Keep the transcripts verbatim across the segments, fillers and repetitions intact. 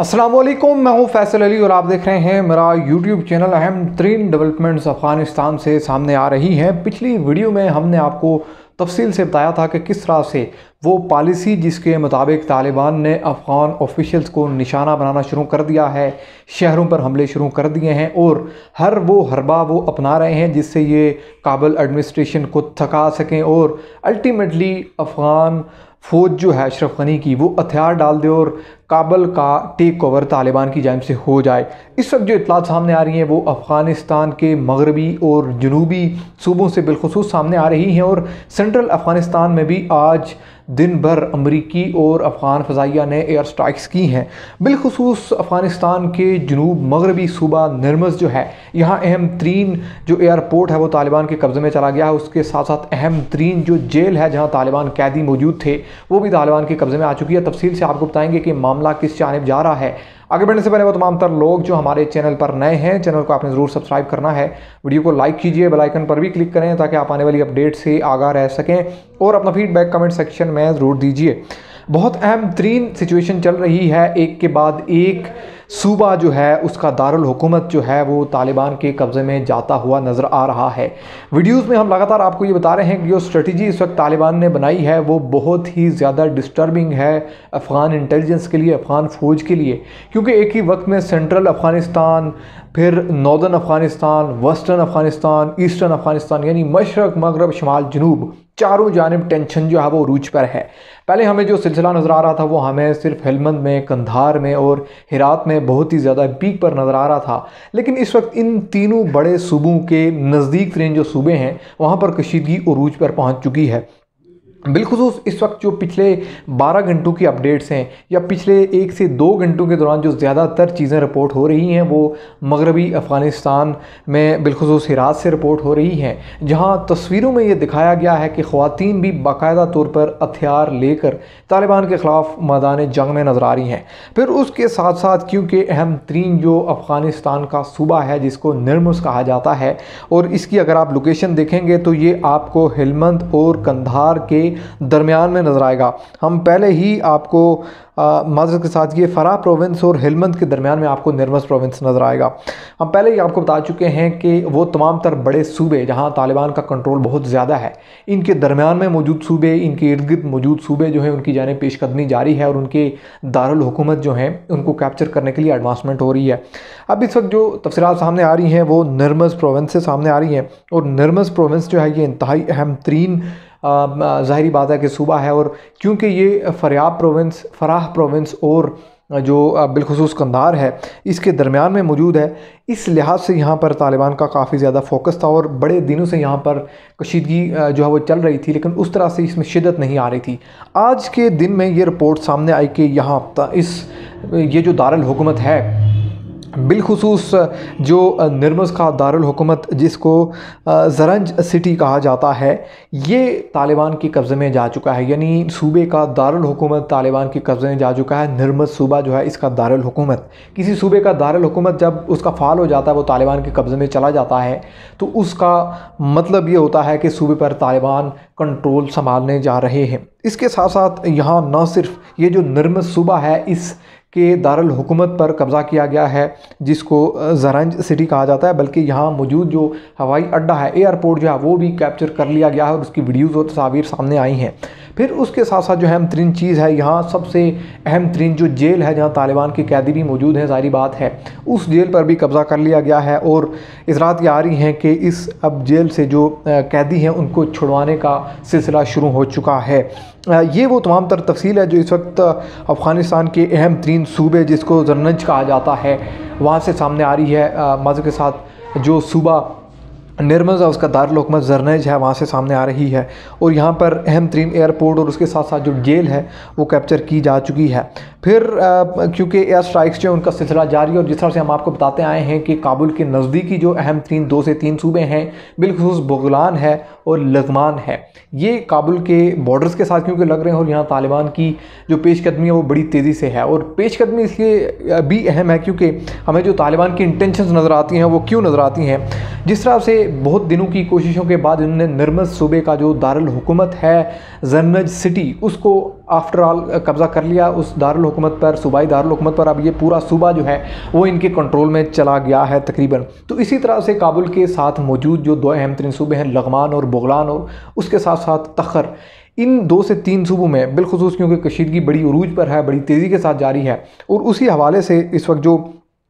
अस्सलाम वालेकुम, मैं हूं फैसल अली और आप देख रहे हैं मेरा यूट्यूब चैनल। अहम तरीन डेवलपमेंट्स अफ़गानिस्तान से सामने आ रही हैं। पिछली वीडियो में हमने आपको तफसील से बताया था कि किस तरह से वो पॉलिसी जिसके मुताबिक तालिबान ने अफ़गान ऑफिशियल्स को निशाना बनाना शुरू कर दिया है, शहरों पर हमले शुरू कर दिए हैं और हर वो हरबा वो अपना रहे हैं जिससे ये काबुल एडमिनिस्ट्रेशन को थका सकें और अल्टीमेटली अफ़गान फ़ौज जो है अशरफ गनी की वो हथियार डाल दे और काबुल का टेक ओवर तालिबान की जानिब से हो जाए। इस वक्त जो इत्तलात सामने आ रही हैं वो अफ़गानिस्तान के मगरबी और जनूबी सूबों से बिलखुसूस सामने आ रही हैं और सेंट्रल अफ़गानिस्तान में भी आज दिन भर अमरीकी और अफ़गान फ़ज़ाइया ने एयर स्ट्राइक्स की हैं। बिलखुसूस अफ़गानिस्तान के जनूब मगरबी सूबा निर्मज़ जो है, यहाँ अहम तरीन जो एयरपोर्ट है वो तालिबान के कब्ज़े में चला गया है। उसके साथ साथ अहम तरीन जो जेल है जहाँ तालिबान कैदी मौजूद थे वो भी तालिबान के कब्ज़े में आ चुकी है। तफसील से आपको बताएंगे कि मामला किस जानिब जा रहा है। आगे बढ़ने से पहले वो तमाम तर लोग जो हमारे चैनल पर नए हैं, चैनल को आपने ज़रूर सब्सक्राइब करना है, वीडियो को लाइक कीजिए, बेल आइकन पर भी क्लिक करें ताकि आप आने वाली अपडेट से आगाह रह सकें और अपना फीडबैक कमेंट सेक्शन में ज़रूर दीजिए। बहुत अहम तरीन सिचुएशन चल रही है, एक के बाद एक सूबा जो है उसका दारुल हुकूमत जो है वो तालिबान के कब्ज़े में जाता हुआ नज़र आ रहा है। वीडियोस में हम लगातार आपको ये बता रहे हैं कि जो स्ट्रेटजी इस वक्त तालिबान ने बनाई है वो बहुत ही ज़्यादा डिस्टर्बिंग है अफ़गान इंटेलिजेंस के लिए, अफ़गान फ़ौज के लिए, क्योंकि एक ही वक्त में सेंट्रल अफ़गानिस्तान, फिर northern Afghanistan, western Afghanistan, eastern Afghanistan यानी मशरक़, मगरब, शमाल, जनूब, चारों जानिब टेंशन जो है वो रूज पर है। पहले हमें जो सिलसिला नज़र आ रहा था वो हमें सिर्फ हेलमंद में, कंधार में और हिरात में बहुत ही ज़्यादा पीक पर नज़र आ रहा था, लेकिन इस वक्त इन तीनों बड़े सूबों के नज़दीक तरीन जो सूबे हैं वहाँ पर कशीदगी उरूज पर पहुँच चुकी है। बिलखुसूस इस वक्त जो पिछले बारह घंटों की अपडेट्स हैं या पिछले एक से दो घंटों के दौरान जो ज़्यादातर चीज़ें रिपोर्ट हो रही हैं वो मगरबी अफ़गानिस्तान में बिलखुसूस हिरात से रिपोर्ट हो रही हैं, जहां तस्वीरों में ये दिखाया गया है कि ख़वातीन भी बाकायदा तौर पर हथियार लेकर तालिबान के ख़िलाफ़ मैदान जंग में नज़र आ रही हैं। फिर उसके साथ साथ क्योंकि अहम तरीन जो अफ़गानिस्तान का सूबा है जिसको निर्मज़ कहा जाता है और इसकी अगर आप लोकेशन देखेंगे तो ये आपको हेलमंद और कंधार के दरमियान में नज़र आएगा। हम पहले ही आपको माज़रत के साथ ये फ़राह प्रोविंस और हेलमंद के दरमियान में आपको निर्मज़ प्रोविंस नज़र आएगा। हम पहले ही आपको बता चुके हैं कि वो तमाम तर बड़े सूबे जहां तालिबान का कंट्रोल बहुत ज़्यादा है, इनके दरमियान में मौजूद सूबे, इनके इर्द गिर्द मौजूद सूबे जो हैं उनकी जानिब पेशकदमी जारी है और उनके दारुल हुकूमत जो हैं उनको कैप्चर करने के लिए एडवांसमेंट हो रही है। अब इस वक्त जो तफसीलात सामने आ रही हैं वो निर्मज़ प्रोविंस से सामने आ रही हैं और निर्मज़ प्रोविंस जो है ये इंतहाई अहम तरीन ज़ाहिरी बात है कि सूबा है और क्योंकि ये फ़रियाब प्रोविंस, फ़राह प्रोविंस और जो बिलखुसूस कंधार है इसके दरमियान में मौजूद है, इस लिहाज से यहाँ पर तालिबान का काफ़ी ज़्यादा फोकस था और बड़े दिनों से यहाँ पर कशीदगी जो है वो चल रही थी, लेकिन उस तरह से इसमें शिद्दत नहीं आ रही थी। आज के दिन में ये रिपोर्ट सामने आई कि यहाँ इस ये जो दारुल हुकूमत है बिलखुसूस जो निर्मज़ का दारुल हुकूमत जिसको ज़रंज सिटी कहा जाता है ये तालिबान के कब्ज़े में जा चुका है, यानी सूबे का दारुल हुकूमत तालिबान के कब्ज़े में जा चुका है। निर्मज़ सूबा जो है इसका दारुल हुकूमत, किसी सूबे का दारुल हुकूमत जब उसका फ़ाल हो जाता है, वो तालिबान के कब्ज़े में चला जाता है, तो उसका मतलब ये होता है कि सूबे पर तालिबान कंट्रोल संभालने जा रहे हैं। इसके साथ साथ यहाँ न सिर्फ ये जो निर्मज़ सूबा है इस के दारुल हुकूमत पर कब्ज़ा किया गया है जिसको ज़रंज सिटी कहा जाता है, बल्कि यहाँ मौजूद जो हवाई अड्डा है, एयरपोर्ट जो है वो भी कैप्चर कर लिया गया है और उसकी वीडियोज़ और तस्वीर सामने आई हैं। फिर उसके साथ साथ जो अहम तरीन चीज़ है, यहाँ सबसे अहम तरीन जो जेल है जहाँ तालिबान के कैदी भी मौजूद हैं, ज़ाहिरी बात है उस जेल पर भी कब्ज़ा कर लिया गया है और इज़रात ये आ रही हैं कि इस अब जेल से जो कैदी हैं उनको छुड़वाने का सिलसिला शुरू हो चुका है। ये वो तमाम तर तफसील है जो इस वक्त अफ़गानिस्तान के अहम तरीन सूबे जिसको ज़रनज कहा जाता है वहाँ से सामने आ रही है। मज़े के साथ जो सूबा निर्मज़ है उसका दारुल हुकूमत ज़रनज है वहाँ से सामने आ रही है और यहाँ पर अहम तरीन एयरपोर्ट और उसके साथ साथ जो जेल है वो कैप्चर की जा चुकी है। फिर क्योंकि एयर स्ट्राइक्स जो उनका सिलसिला जारी है और जिस तरह से हम आपको बताते आए हैं कि काबुल के नज़दीकी जो अहम तरीन दो से तीन सूबे हैं बिलखुसूस बगलान है और लग़मान है, ये काबुल के बॉर्डर्स के साथ क्योंकि लग रहे हैं और यहाँ तालिबान की जो पेशकदमी है वो बड़ी तेज़ी से है और पेशकदमी इसलिए भी अहम है क्योंकि हमें जो तालिबान की इंटेंशंस नज़र आती हैं वो क्यों नज़र आती हैं, जिस तरह से बहुत दिनों की कोशिशों के बाद इन्होंने नर्मज सूबे का जो दारुल हुकूमत है जरनज सिटी, उसको आफ्टर ऑल कब्ज़ा कर लिया। उस दारुल हुकूमत पर, सूबाई दारुल हुकूमत पर अब ये पूरा सूबा जो है वो इनके कंट्रोल में चला गया है तकरीबन। तो इसी तरह से काबुल के साथ मौजूद जो दो अहम तरीन सूबे हैं, लग़मान और बगलान, और उसके साथ साथ तखर, इन दो से तीन सूबों में बिलखुसूस क्योंकि कशीदगी बड़ी उरूज पर है, बड़ी तेज़ी के साथ जारी है, और उसी हवाले से इस वक्त जो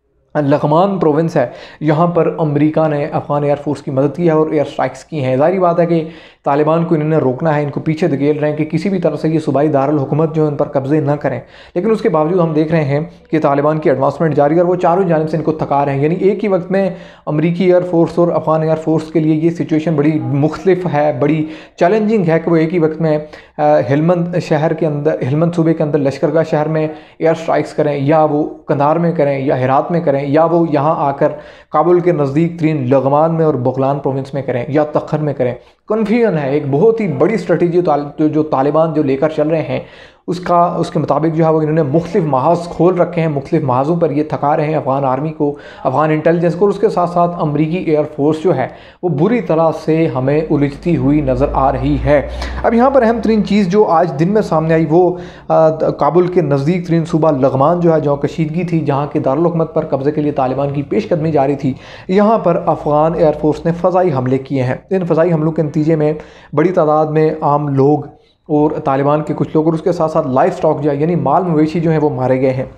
लग़मान प्रोविंस है, यहाँ पर अमेरिका ने अफ़गान एयरफोर्स की मदद की है और एयर स्ट्राइक्स की हैं। ज़ाहिर बात है कि तालिबान को इन्होंने रोकना है, इनको पीछे धकेल रहे हैं कि किसी भी तरह से ये सूबाई दारुल हुकूमत जो है उन पर कब्ज़े ना करें। लेकिन उसके बावजूद हम देख रहे हैं कि तालिबान की एडवांसमेंट जारी है और वो चारों जानिब से इनको थका रहे हैं। यानी एक ही वक्त में अमरीकी एयरफोर्स और अफ़गान एयरफोर्स के लिए ये सिचुएशन बड़ी मुख्तलिफ है, बड़ी चैलेंजिंग है कि वो एक ही वक्त में हेलमंद शहर के अंदर, हेलमंद सूबे के अंदर लश्करगाह शहर में एयर स्ट्राइक्स करें, या वो कंधार में करें, या हेरात में करें, या वो यहाँ आकर काबुल के नज़दीक तरीन लग़मान में और बगलान प्रोविंस में करें, या तखर में करें। कन्फ्यूजन है। एक बहुत ही बड़ी स्ट्रेटजी जो तालिबान जो लेकर चल रहे हैं उसका उसके मुताबिक जो है वो इन्होंने मुख्तलिफ महाज खोल रखे हैं, मुख्तलिफ महाजों पर ये थका रहे हैं अफ़गान आर्मी को, अफ़गान इंटेलिजेंस को, और उसके साथ साथ अमरीकी एयरफोर्स जो है वो बुरी तरह से हमें उलझती हुई नज़र आ रही है। अब यहाँ पर अहम तरीन चीज़ जो आज दिन में सामने आई वो आ, काबुल के नज़दीक तरीन सूबा लग़मान जो है, जहाँ कशीदगी थी, जहाँ के दारुल हुकूमत पर कब्ज़े के लिए तालिबान की पेशकदमी जारी थी, यहाँ पर अफ़गान एयरफोर्स ने फ़ज़ाई हमले किए हैं। इन फ़ज़ाई हमलों के नतीजे में बड़ी तादाद में आम लोग और तालिबान के कुछ लोग और उसके साथ साथ लाइफ स्टॉक जो है यानी माल मवेशी जो है वो मारे गए हैं।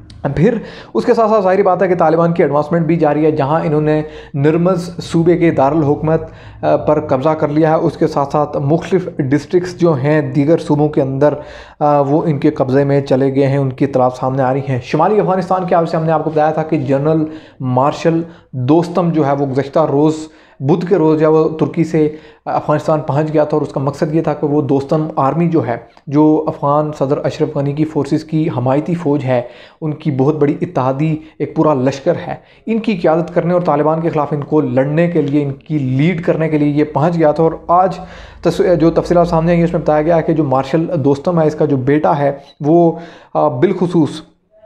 फिर उसके साथ साथ ज़ाहिर बात है कि तालिबान की एडवांसमेंट भी जारी है, जहां इन्होंने नर्मज सूबे के दारुल हुकूमत पर कब्ज़ा कर लिया है। उसके साथ साथ मुख्तलिफ डिस्ट्रिक्स जो हैं दीगर सूबों के अंदर वो इनके कब्ज़े में चले गए हैं, उनकी इतलात सामने आ रही हैं। शुमाली अफ़गानिस्तान के हवाले से हमने आपको बताया था कि जनरल मार्शल दोस्तम जो है वो गुज़श्ता रोज़ बुध के रोज़ जब वो तुर्की से अफ़गानिस्तान पहुंच गया था, और उसका मकसद ये था कि वो दोस्तम आर्मी जो है, जो अफ़गान सदर अशरफ गनी की फ़ोर्सेस की हमायती फ़ौज है, उनकी बहुत बड़ी इत्तेहादी एक पूरा लश्कर है, इनकी क़यादत करने और तालिबान के ख़िलाफ़ इनको लड़ने के लिए, इनकी लीड करने के लिए ये पहुँच गया था। और आज तस, जो तफसीलात सामने आई इसमें बताया गया है कि जो मार्शल दोस्तम है, इसका जो बेटा है वो बिलखुसूस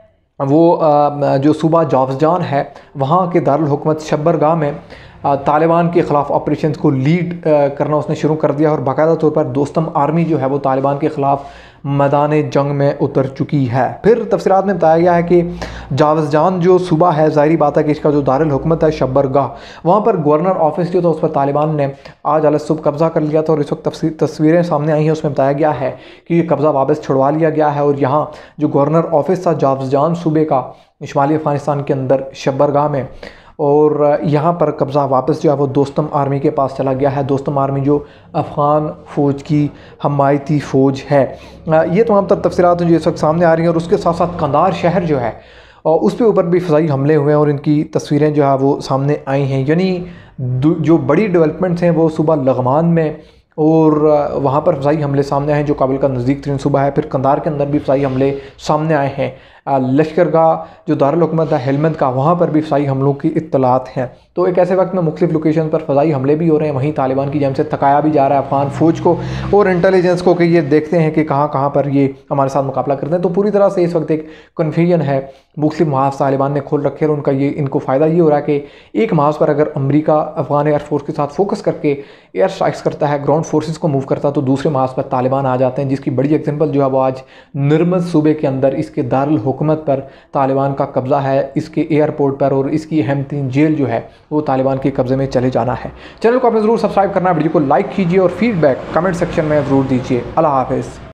वो जो सूबा जावज़जान है, वहाँ के दारुल हुकूमत शब्बरगाह में तालिबान के ख़िलाफ़ ऑपरेशन को लीड करना उसने शुरू कर दिया, और बाकायदा तौर पर दोस्तम आर्मी जो है वो तालिबान के ख़िलाफ़ मैदान जंग में उतर चुकी है। फिर तफसीरात में बताया गया है कि जावज़जान जो सूबा है, ज़ाहिर बात है कि इसका जो दारुल हुकूमत है शब्बरगाह, वहाँ पर गवर्नर ऑफिस जो था उस पर तालिबान ने आज अल सुबह कब्ज़ा कर लिया था, और इस वक्त तस्वीरें सामने आई हैं उसमें बताया गया है कि ये कब्ज़ा वापस छुड़वा लिया गया है। और यहाँ जो गवर्नर ऑफिस था जावज़जान सूबे का शुमाली अफ़गानिस्तान के अंदर शब्बरगाह में, और यहाँ पर कब्ज़ा वापस जो है वो दोस्तम आर्मी के पास चला गया है। दोस्तम आर्मी जो अफ़गान फ़ौज की हमायती फ़ौज है। ये तमाम तर तफसीलात जो इस वक्त सामने आ रही हैं, और उसके साथ साथ कंधार शहर जो है और उस पे ऊपर भी फ़ज़ाई हमले हुए हैं, और इनकी तस्वीरें जो है वो सामने आई हैं। यानी जो बड़ी डेवलपमेंट्स हैं वो सुबह लग़मान में और वहाँ पर फ़ज़ाई हमले सामने आए हैं जो काबुल का नज़दीक तरीन सूबा है। फिर कंधार के अंदर भी फ़ज़ाई हमले सामने आए हैं। लश्करगाह जो दारुल हुकूमत है हेलमंद का, वहाँ पर भी फ़ज़ाई हमलों की इत्तलात हैं। तो एक ऐसे वक्त में मुख्तलिफ़ लोकेशन पर फ़ज़ाई हमले भी हो रहे हैं, वहीं तालिबान की जानिब से थकाया भी जा रहा है अफ़गान फ़ौज को और इंटेलिजेंस को कि ये देखते हैं कि कहाँ कहाँ पर ये हमारे साथ मुकाबला करते हैं। तो पूरी तरह से इस वक्त एक कन्फ्यूजन है, मुख्तलिफ़ महाज तालिबान ने खोल रखे हैं, और उनका ये इनको फ़ायदा ये हो रहा है कि एक महाज पर अगर अमरीका अफ़गान एयरफोर्स के साथ फोकस करके एयर स्ट्राइक्स करता है, ग्राउंड फोर्सेस को मूव करता है, तो दूसरे महाज पर तालिबान आ जाते हैं, जिसकी बड़ी एग्जाम्पल जो है वो आज नर्मज सूबे के अंदर इसके दारुल हुकूमत पर तालिबान का कब्ज़ा है, इसके एयरपोर्ट पर, और इसकी अहम तीन जेल जो है वो तालिबान के कब्ज़े में चले जाना है। चैनल को आपने ज़रूर सब्सक्राइब करना, वीडियो को लाइक कीजिए और फीडबैक कमेंट सेक्शन में ज़रूर दीजिए। अल्लाह हाफ़िज़।